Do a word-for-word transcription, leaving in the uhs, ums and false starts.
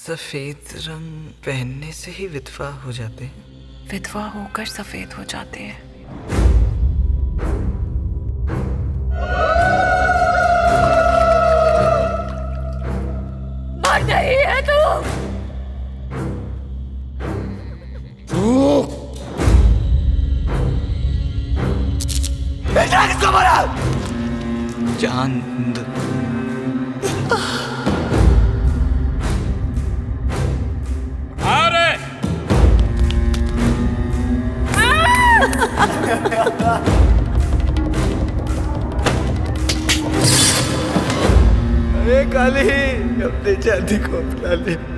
सफेद रंग पहनने से ही विधवा हो जाते हैं? विधवा होकर सफेद हो जाते हैं। मर नहीं है तू। बेटा किसको मारा? चांद। अरे काली, अपने चांदी को अपना ले।